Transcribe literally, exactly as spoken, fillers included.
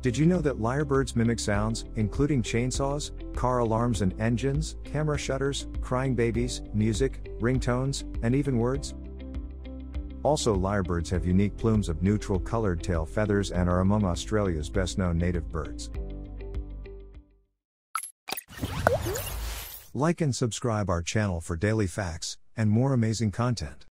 Did you know that lyrebirds mimic sounds, including chainsaws, car alarms and engines, camera shutters, crying babies, music, ringtones, and even words? Also, lyrebirds have unique plumes of neutral colored tail feathers and are among Australia's best-known native birds. Like and subscribe our channel for daily facts and more amazing content.